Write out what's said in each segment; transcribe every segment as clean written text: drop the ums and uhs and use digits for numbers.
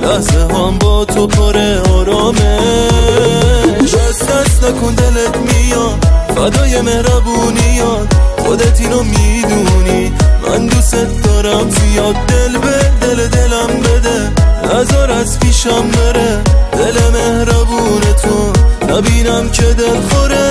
لحظه هم با تو پر آرامش. دست نکن دلت میاد فدای مهربونیات، خودت اینو میدونی من دوست دارم زیاد. دل به دل دلم بده نذار از پیشم بره، دل مهربون تو نبینم که دل خوره.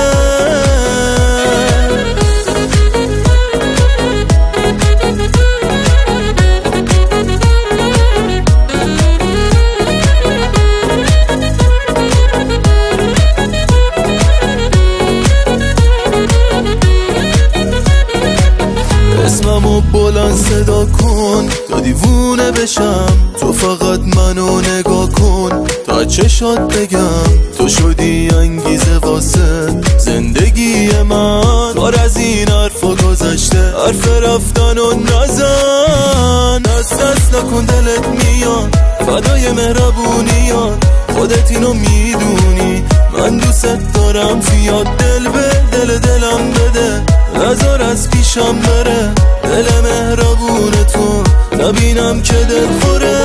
اسممو بلند صدا کن تا دیوونه بشم، تو فقط منو نگاه کن تا چشات بگم تو شدی انگیزه واسه زندگی من. کار از این حرفا گذشته، حرف رفتن و نزن. دست نکن دلت میاد فدای مهربونیات، خودت اینو میدونی من دوست دارم زیاد. دل به دل دلم بده نذار از پیشم بره، دل مهربون تو نبینم که دل خوره.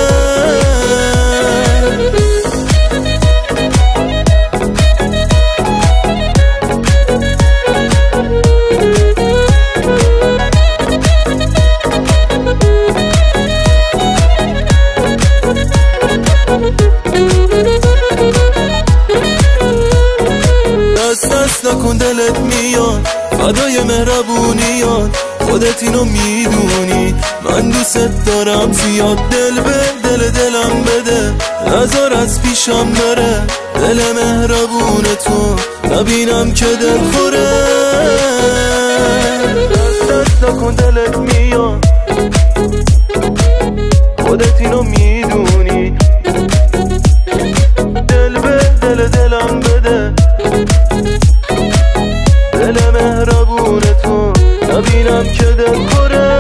دست نکن دلت میاد فدای مهربونیات، خودت اینو میدونی من دوست دارم زیاد. دل به دل دلم بده نذار از پیشم بره، دل مهربون تو نبینم که دل خوره. دست نکن دلت میاد خودت اینو میدونی، دل به دل دلم بده، دل مهربون تو نبینم که دل خوره.